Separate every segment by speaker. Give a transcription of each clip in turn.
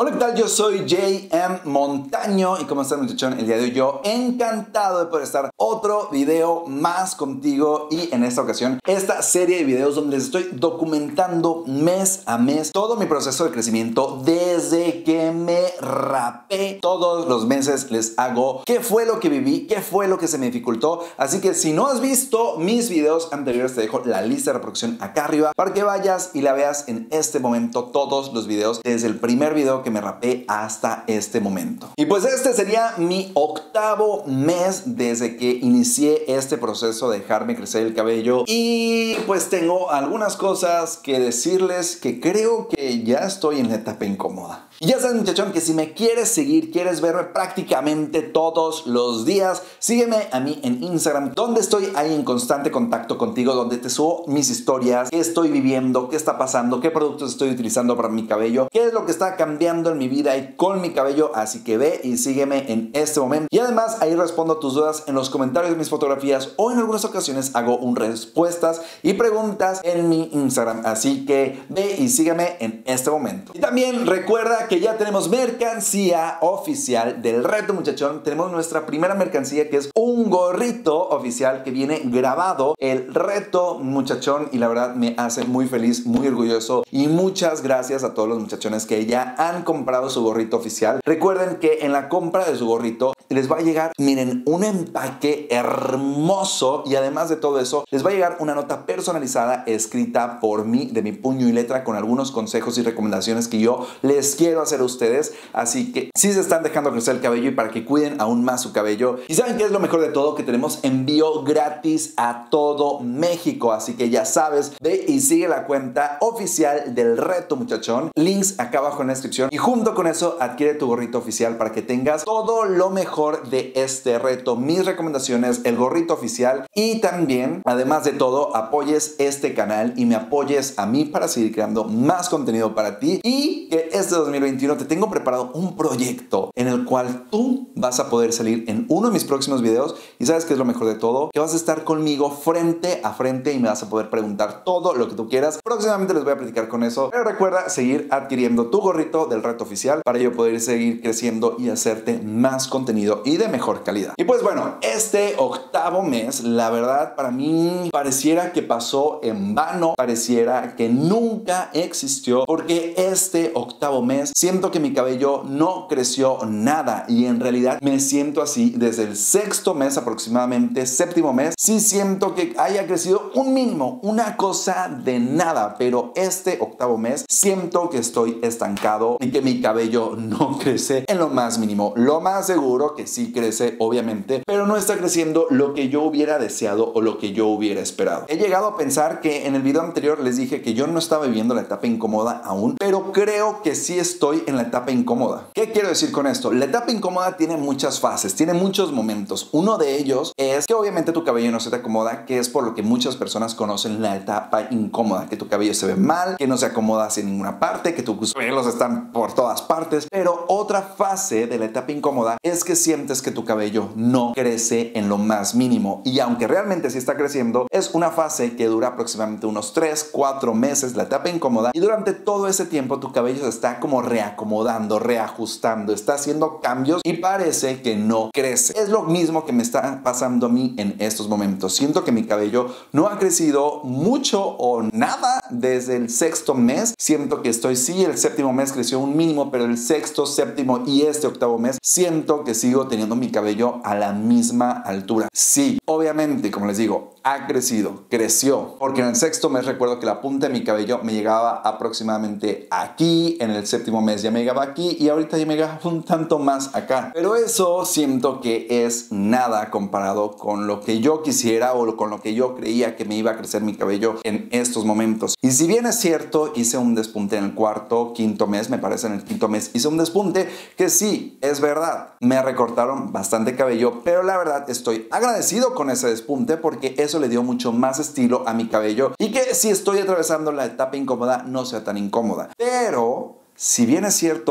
Speaker 1: Hola, ¿qué tal? Yo soy JM Montaño y ¿cómo estás, muchachón? El día de hoy yo encantado de poder estar otro video más contigo y en esta ocasión esta serie de videos donde les estoy documentando mes a mes todo mi proceso de crecimiento desde que me rapé. Todos los meses les hago qué fue lo que viví, qué fue lo que se me dificultó. Así que si no has visto mis videos anteriores te dejo la lista de reproducción acá arriba para que vayas y la veas en este momento, todos los videos desde el primer video que me rapé hasta este momento. Y pues este sería mi octavo mes desde que inicié este proceso de dejarme crecer el cabello y pues tengo algunas cosas que decirles que creo que ya estoy en la etapa incómoda. Y ya sabes, muchachón, que si me quieres seguir, quieres verme prácticamente todos los días, sígueme a mí en Instagram, donde estoy ahí en constante contacto contigo, donde te subo mis historias, qué estoy viviendo, qué está pasando, qué productos estoy utilizando para mi cabello, qué es lo que está cambiando en mi vida y con mi cabello. Así que ve y sígueme en este momento. Y además ahí respondo tus dudas en los comentarios de mis fotografías o en algunas ocasiones hago respuestas y preguntas en mi Instagram. Así que ve y sígueme en este momento. Y también recuerda que ya tenemos mercancía oficial del reto, muchachón. Tenemos nuestra primera mercancía, que es un gorrito oficial que viene grabado el reto, muchachón, y la verdad me hace muy feliz, muy orgulloso, y muchas gracias a todos los muchachones que ya han comprado su gorrito oficial. Recuerden que en la compra de su gorrito les va a llegar, miren, un empaque hermoso, y además de todo eso les va a llegar una nota personalizada escrita por mí, de mi puño y letra, con algunos consejos y recomendaciones que yo les quiero hacer a ustedes. Así que si se están dejando crecer el cabello y para que cuiden aún más su cabello. Y saben que es lo mejor de todo, que tenemos envío gratis a todo México. Así que ya sabes, ve y sigue la cuenta oficial del reto, muchachón. Links acá abajo en la descripción. Y junto con eso adquiere tu gorrito oficial para que tengas todo lo mejor de este reto, mis recomendaciones, el gorrito oficial, y también, además de todo, apoyes este canal y me apoyes a mí para seguir creando más contenido para ti. Y que este 2021 te tengo preparado un proyecto en el cual tú vas a poder salir en uno de mis próximos videos. Y sabes qué es lo mejor de todo, que vas a estar conmigo frente a frente y me vas a poder preguntar todo lo que tú quieras. Próximamente les voy a platicar con eso, pero recuerda seguir adquiriendo tu gorrito del reto oficial para yo poder seguir creciendo y hacerte más contenido y de mejor calidad. Y pues bueno, este octavo mes, la verdad, para mí pareciera que pasó en vano, pareciera que nunca existió, porque este octavo mes siento que mi cabello no creció nada, y en realidad me siento así desde el sexto mes aproximadamente, séptimo mes. Sí siento que haya crecido un mínimo, una cosa de nada, pero este octavo mes siento que estoy estancado y que mi cabello no crece en lo más mínimo. Lo más seguro que sí crece, obviamente, pero no está creciendo lo que yo hubiera deseado o lo que yo hubiera esperado. He llegado a pensar que en el video anterior les dije que yo no estaba viviendo la etapa incómoda aún, pero creo que sí estoy en la etapa incómoda. ¿Qué quiero decir con esto? La etapa incómoda tiene muchas fases, tiene muchos momentos. Uno de ellos es que obviamente tu cabello no se te acomoda, que es por lo que muchas personas conocen la etapa incómoda, que tu cabello se ve mal, que no se acomoda hacia ninguna parte, que tus pelos están por todas partes. Pero otra fase de la etapa incómoda es que sientes que tu cabello no crece en lo más mínimo, y aunque realmente sí está creciendo, es una fase que dura aproximadamente unos 3-4 meses, la etapa incómoda, y durante todo ese tiempo tu cabello se está como reacomodando, reajustando, está haciendo cambios y parece que no crece. Es lo mismo que me está pasando a mí en estos momentos. Siento que mi cabello no ha crecido mucho o nada desde el sexto mes. Siento que sí, el séptimo mes creció un mínimo, pero el sexto, séptimo y este octavo mes siento que sigo teniendo mi cabello a la misma altura. Sí, obviamente, como les digo, ha crecido, creció, porque en el sexto mes recuerdo que la punta de mi cabello me llegaba aproximadamente aquí, en el séptimo mes ya me llegaba aquí, y ahorita ya me llega un tanto más acá. Pero eso siento que es nada comparado con lo que yo quisiera o con lo que yo creía que me iba a crecer mi cabello en estos momentos. Y si bien es cierto, hice un despunte en el cuarto, quinto mes, me parece en el quinto mes hice un despunte, que sí, es verdad, me recortaron bastante cabello, pero la verdad estoy agradecido con ese despunte porque eso le dio mucho más estilo a mi cabello, y que si estoy atravesando la etapa incómoda no sea tan incómoda. Pero si bien es cierto,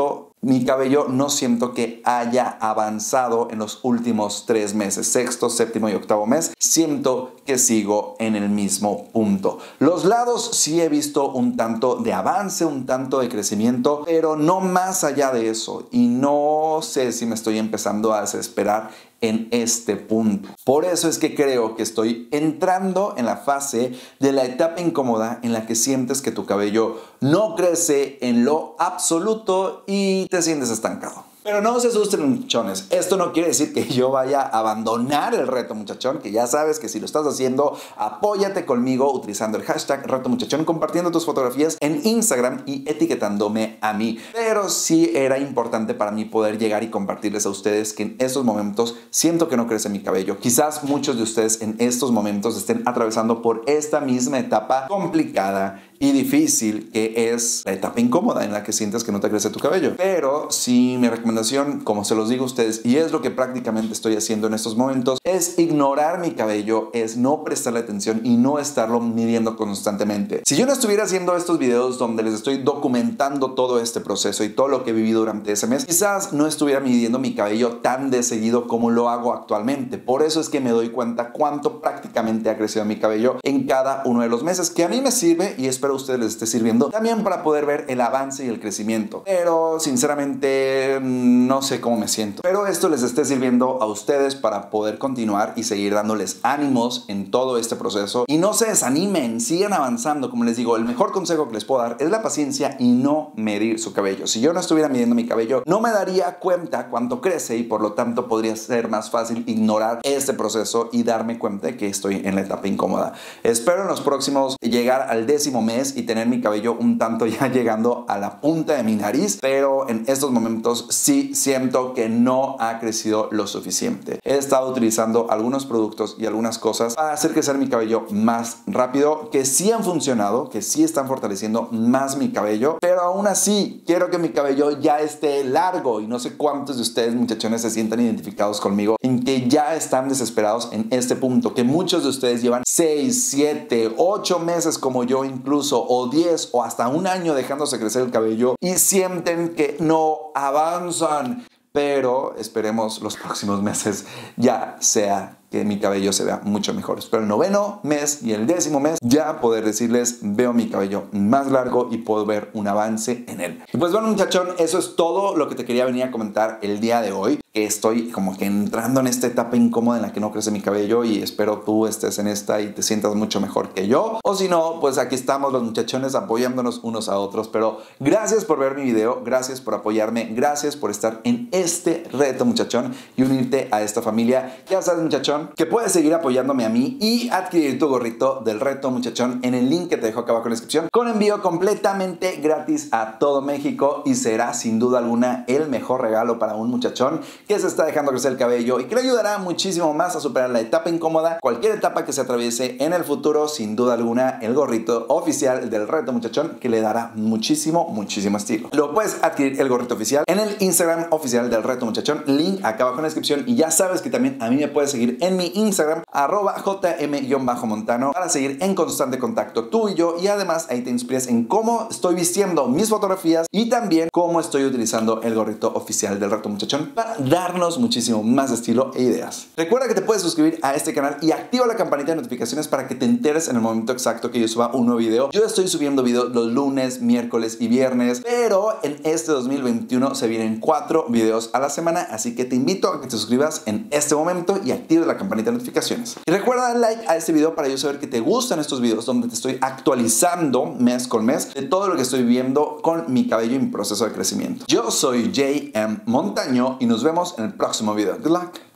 Speaker 1: mi cabello no siento que haya avanzado en los últimos 3 meses, sexto, séptimo y octavo mes. Siento que sigo en el mismo punto. Los lados sí he visto un tanto de avance, un tanto de crecimiento, pero no más allá de eso. Y no sé si me estoy empezando a desesperar en este punto. Por eso es que creo que estoy entrando en la fase de la etapa incómoda en la que sientes que tu cabello no crece en lo absoluto y te sientes estancado. Pero no se asusten, muchachones. Esto no quiere decir que yo vaya a abandonar el reto muchachón, que ya sabes que si lo estás haciendo, apóyate conmigo utilizando el hashtag reto muchachón, compartiendo tus fotografías en Instagram y etiquetándome a mí. Pero sí era importante para mí poder llegar y compartirles a ustedes que en estos momentos siento que no crece mi cabello. Quizás muchos de ustedes en estos momentos estén atravesando por esta misma etapa complicada y difícil, que es la etapa incómoda en la que sientes que no te crece tu cabello. Pero sí, mi recomendación, como se los digo a ustedes, y es lo que prácticamente estoy haciendo en estos momentos, es ignorar mi cabello, es no prestarle atención y no estarlo midiendo constantemente. Si yo no estuviera haciendo estos videos donde les estoy documentando todo este proceso y todo lo que he vivido durante ese mes, quizás no estuviera midiendo mi cabello tan de seguido como lo hago actualmente. Por eso es que me doy cuenta cuánto prácticamente ha crecido mi cabello en cada uno de los meses, que a mí me sirve y espero a ustedes les esté sirviendo también para poder ver el avance y el crecimiento. Pero sinceramente no sé cómo me siento. Pero esto les esté sirviendo a ustedes para poder continuar y seguir dándoles ánimos en todo este proceso. Y no se desanimen, sigan avanzando. Como les digo, el mejor consejo que les puedo dar es la paciencia y no medir su cabello. Si yo no estuviera midiendo mi cabello, no me daría cuenta cuánto crece y por lo tanto podría ser más fácil ignorar este proceso y darme cuenta de que estoy en la etapa incómoda. Espero en los próximos llegar al 10º mes y tener mi cabello un tanto ya llegando a la punta de mi nariz, pero en estos momentos sí siento que no ha crecido lo suficiente. He estado utilizando algunos productos y algunas cosas para hacer crecer mi cabello más rápido, que sí han funcionado, que sí están fortaleciendo más mi cabello, pero aún así quiero que mi cabello ya esté largo y no sé cuántos de ustedes, muchachones, se sientan identificados conmigo en que ya están desesperados en este punto, que muchos de ustedes llevan 6, 7, 8 meses como yo incluso, o 10 o hasta un año dejándose crecer el cabello y sienten que no avanzan. Pero esperemos los próximos meses ya sea que mi cabello se vea mucho mejor. Espero el 9º mes y el 10º mes ya poder decirles, veo mi cabello más largo y puedo ver un avance en él. Y pues bueno, muchachón, eso es todo lo que te quería venir a comentar el día de hoy. Estoy como que entrando en esta etapa incómoda en la que no crece mi cabello y espero tú estés en esta y te sientas mucho mejor que yo. O si no, pues aquí estamos los muchachones apoyándonos unos a otros. Pero gracias por ver mi video, gracias por apoyarme, gracias por estar en este reto, muchachón, y unirte a esta familia. Ya sabes, muchachón, que puedes seguir apoyándome a mí y adquirir tu gorrito del reto, muchachón, en el link que te dejo acá abajo en la descripción, con envío completamente gratis a todo México, y será sin duda alguna el mejor regalo para un muchachón que se está dejando crecer el cabello y que le ayudará muchísimo más a superar la etapa incómoda, cualquier etapa que se atraviese en el futuro. Sin duda alguna, el gorrito oficial del reto, muchachón, que le dará muchísimo estilo. Lo puedes adquirir el gorrito oficial en el Instagram oficial del reto, muchachón, link acá abajo en la descripción. Y ya sabes que también a mí me puedes seguir en mi Instagram, @jm_montano, para seguir en constante contacto tú y yo, y además ahí te inspiras en cómo estoy vistiendo mis fotografías y también cómo estoy utilizando el gorrito oficial del reto, muchachón, para darnos muchísimo más estilo e ideas. Recuerda que te puedes suscribir a este canal y activa la campanita de notificaciones para que te enteres en el momento exacto que yo suba un nuevo video. Yo estoy subiendo videos los lunes, miércoles y viernes, pero en este 2021 se vienen 4 videos a la semana, así que te invito a que te suscribas en este momento y actives la campanita de notificaciones. Y recuerda dar like a este video para yo saber que te gustan estos videos donde te estoy actualizando mes con mes de todo lo que estoy viviendo con mi cabello y mi proceso de crecimiento. Yo soy JM Montaño y nos vemos en el próximo video. Good luck.